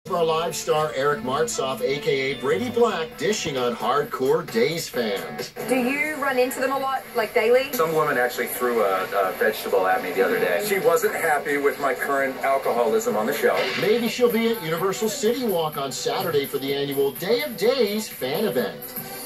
Our live star Eric Martsolf, a.k.a. Brady Black, dishing on hardcore Days fans. Do you run into them a lot, like daily? Some woman actually threw a vegetable at me the other day. She wasn't happy with my current alcoholism on the show. Maybe she'll be at Universal City Walk on Saturday for the annual Day of Days fan event.